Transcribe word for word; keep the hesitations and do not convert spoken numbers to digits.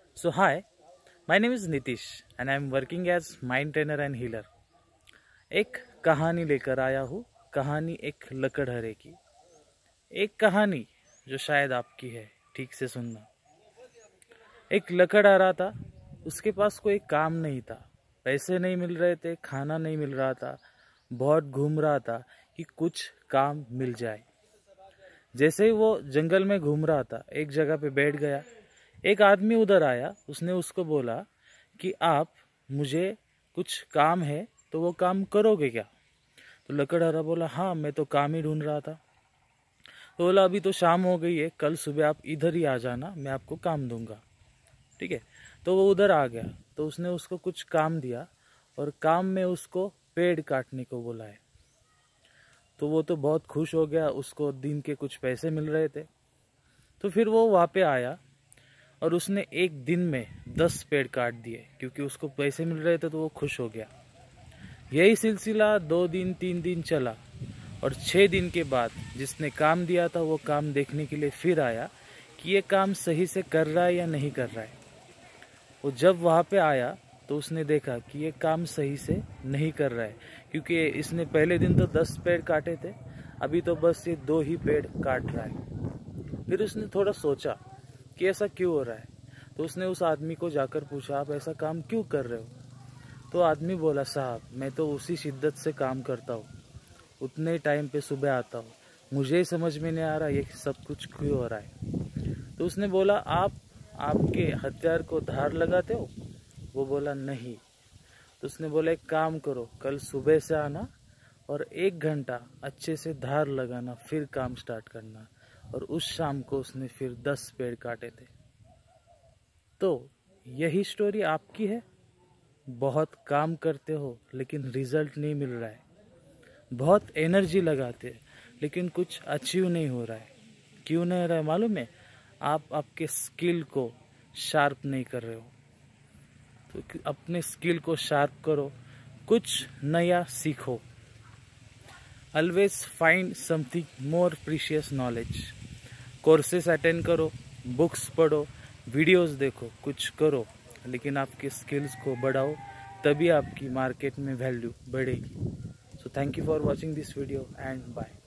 So hi, my name is Nitish and I am working as mind trainer and healer. एक कहानी लेकर आया हूँ, कहानी एक लकड़हरे की। एक कहानी जो शायद आपकी है, ठीक से सुनना। एक लकड़हारा था, उसके पास कोई काम नहीं था, पैसे नहीं मिल रहे थे, खाना नहीं मिल रहा था, बहुत घूम रहा था कि कुछ काम मिल जाए। जैसे ही वो जंगल में घूम रहा था, एक जगह पे बैठ गया। एक आदमी उधर आया, उसने उसको बोला कि आप मुझे कुछ काम है तो वो काम करोगे क्या? तो लकड़हारा बोला हाँ, मैं तो काम ही ढूंढ रहा था। तो बोला अभी तो शाम हो गई है, कल सुबह आप इधर ही आ जाना, मैं आपको काम दूंगा। ठीक है। तो वो उधर आ गया, तो उसने उसको कुछ काम दिया और काम में उसको पेड़ काटने को बोला है। तो वो तो बहुत खुश हो गया, उसको दिन के कुछ पैसे मिल रहे थे। तो फिर वो वहाँ पे आया और उसने एक दिन में दस पेड़ काट दिए, क्योंकि उसको पैसे मिल रहे थे तो वो खुश हो गया। यही सिलसिला दो दिन तीन दिन चला और छः दिन के बाद जिसने काम दिया था वो काम देखने के लिए फिर आया कि ये काम सही से कर रहा है या नहीं कर रहा है। वो जब वहाँ पे आया तो उसने देखा कि ये काम सही से नहीं कर रहा है, क्योंकि इसने पहले दिन तो दस पेड़ काटे थे, अभी तो बस ये दो ही पेड़ काट रहा है। फिर उसने थोड़ा सोचा कि ऐसा क्यों हो रहा है। तो उसने उस आदमी को जाकर पूछा, आप ऐसा काम क्यों कर रहे हो? तो आदमी बोला, साहब मैं तो उसी शिद्दत से काम करता हूँ, उतने टाइम पे सुबह आता हूँ, मुझे ही समझ में नहीं आ रहा ये सब कुछ क्यों हो रहा है। तो उसने बोला, आप आपके हथियार को धार लगाते हो? वो बोला नहीं। तो उसने बोला एक काम करो, कल सुबह से आना और एक घंटा अच्छे से धार लगाना, फिर काम स्टार्ट करना। और उस शाम को उसने फिर दस पेड़ काटे थे। तो यही स्टोरी आपकी है। बहुत काम करते हो लेकिन रिजल्ट नहीं मिल रहा है, बहुत एनर्जी लगाते हैं लेकिन कुछ अचीव नहीं हो रहा है। क्यों नहीं हो रहा है मालूम है? आप आपके स्किल को शार्प नहीं कर रहे हो। तो अपने स्किल को शार्प करो, कुछ नया सीखो। Always find something more precious knowledge. Courses attend करो, बुक्स पढ़ो, वीडियोस देखो, कुछ करो, लेकिन आपके स्किल्स को बढ़ाओ, तभी आपकी मार्केट में वैल्यू बढ़ेगी। So thank you for watching this video and bye.